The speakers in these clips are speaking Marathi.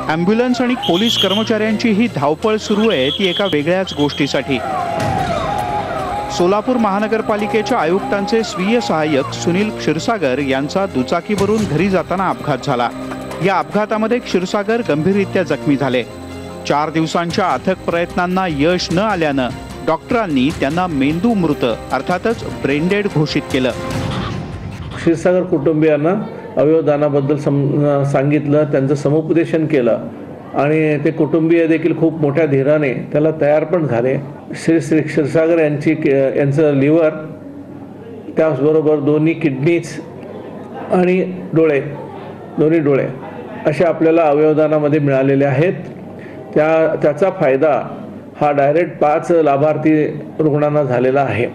ॲम्ब्युलन्स आणि पोलीस कर्मचाऱ्यांची ही धावपळ सुरू आहे ती एका वेगळ्याच गोष्टीसाठी। सोलापूर महानगरपालिकेच्या आयुक्तांचे स्वीय सहाय्यक सुनील क्षीरसागर यांचा दुचाकीवरून घरी जाताना अपघात झाला। या अपघातामध्ये क्षीरसागर गंभीररित्या जखमी झाले। 4 दिवसांच्या अथक प्रयत्नांना यश न आल्यानं डॉक्टरांनी त्यांना मेंदू मृत अर्थातच ब्रेन डेड घोषित केलं। क्षीरसागर कुटुंबियांना अवयवदानाबद्दल सांगितलं, त्यांचं समुपदेशन केलं आणि ते कुटुंबीय देखील खूप मोठ्या धीराने त्याला तयार पण झाले। श्री क्षीरसागर यांचं लिव्हर, त्याचबरोबर दोन्ही किडनीज आणि दोन्ही डोळे असे आपल्याला अवयवदानामध्ये मिळालेले आहेत। त्याचा फायदा हा डायरेक्ट 5 लाभार्थी रुग्णांना झालेला आहे।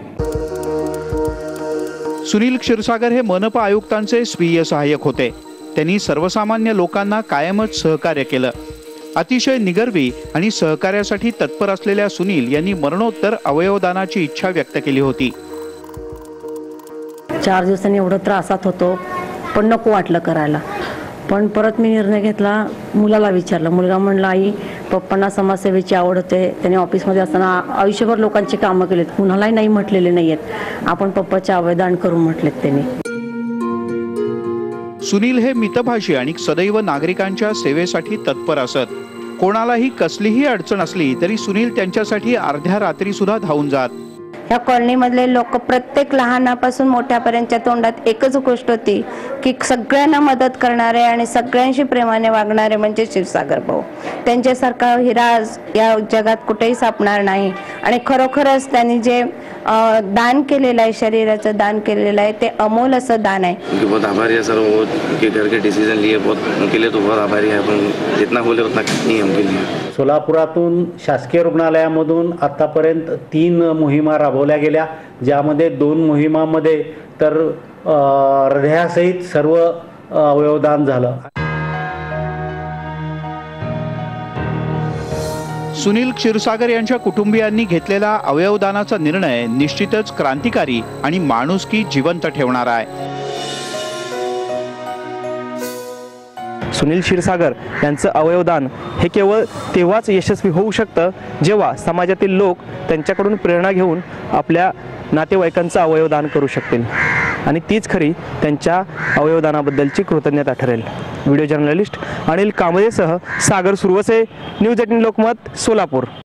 सुनील क्षीरसागर हे मनपा आयुक्तांचे स्वीय सहाय्यक होते। त्यांनी सर्वसामान्य लोकांना कायमच सहकार्य केलं। अतिशय निगर्वी आणि सहकार्यासाठी तत्पर असलेल्या सुनील यांनी मरणोत्तर अवयवदानाची इच्छा व्यक्त केली होती। 4 दिवसांनी एवढं त्रासात होतो पण नको वाटलं करायला, पण परत मी निर्णय घेतला। मुलाला विचारलं, मुलगा म्हणला आई पप्पांना समाजसेवेची आवड होते, त्यांनी ऑफिसमध्ये असताना आयुष्यभर लोकांची कामं केलीत, कुणालाही नाही म्हटलेले नाहीयेत, आपण पप्पाचे अवयवदान करू म्हटलेत त्यांनी। सुनील हे मितभाषी आणि सदैव नागरिकांच्या सेवेसाठी तत्पर असत। कोणालाही कसलीही अडचण असली तरी सुनील त्यांच्यासाठी अर्ध्या रात्री सुद्धा धावून जात। या कॉलनीमधले लोक प्रत्येक लहानापासून मोठ्यापर्यंतच्या तोंडात एकच गोष्ट होती की सगळ्यांना मदत करणारे आणि सगळ्यांशी प्रेमाने वागणारे म्हणजे क्षीरसागर भाऊ। त्यांच्यासारखा हिरा या जगात कुठेही सापणार नाही आणि खरोखरच त्यांनी जे दान केलेलं आहे, शरीराचं दान केलेलं आहे, ते अमोल असं दान आहे। बहुत आभारी है सर वो के घर के डिसीजन लिए, बहुत उनके लिए तो बहुत आभारी है, पण जितना बोले उतना नहीं है उनके लिए। सोलापुरातून शासकीय रुग्णालयामधून आतापर्यंत 3 मोहिमा राबवल्या गेल्या, ज्यामध्ये 2 मोहिमांमध्ये तर हृदयासहित सर्व अवयवदान झालं। सुनील क्षीरसागर यांच्या कुटुंबियांनी घेतलेला अवयवदानाचा निर्णय निश्चितच क्रांतिकारी आणि माणुसकी जिवंत ठेवणारा आहे। सुनील क्षीरसागर यांचं अवयवदान हे केवळ तेव्हाच यशस्वी होऊ शकतं जेव्हा समाजातील लोक त्यांच्याकडून प्रेरणा घेऊन आपल्या नातेवाईकांचं अवयवदान करू शकतील आणि तीच खरी त्यांच्या अवयवदानाबद्दलची कृतज्ञता ठरेल। व्हिडिओ जर्नलिस्ट अनिल कांबळेसह सागर सुरवसे, न्यूज 18 लोकमत, सोलापूर।